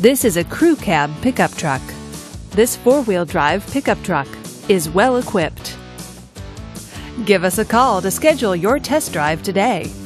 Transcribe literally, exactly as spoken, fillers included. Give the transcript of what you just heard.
This is a crew cab pickup truck. This four-wheel drive pickup truck is well equipped. Give us a call to schedule your test drive today.